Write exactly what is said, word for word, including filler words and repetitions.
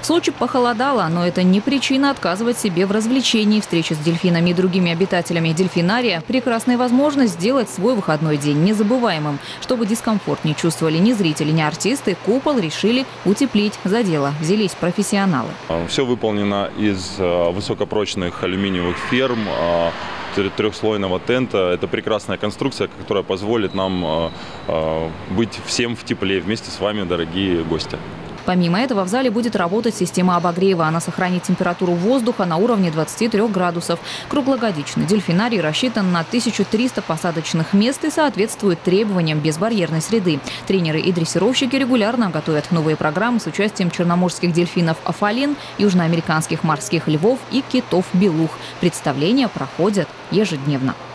В Сочи похолодало, но это не причина отказывать себе в развлечении. Встречи с дельфинами и другими обитателями дельфинария – прекрасная возможность сделать свой выходной день незабываемым. Чтобы дискомфорт не чувствовали ни зрители, ни артисты, купол решили утеплить. За дело взялись профессионалы. Все выполнено из высокопрочных алюминиевых ферм, трехслойного тента. Это прекрасная конструкция, которая позволит нам быть всем в тепле вместе с вами, дорогие гости. Помимо этого в зале будет работать система обогрева. Она сохранит температуру воздуха на уровне двадцати трёх градусов. Круглогодичный дельфинарий рассчитан на тысячу триста посадочных мест и соответствует требованиям безбарьерной среды. Тренеры и дрессировщики регулярно готовят новые программы с участием черноморских дельфинов афалин, южноамериканских морских львов и китов-белух. Представления проходят ежедневно.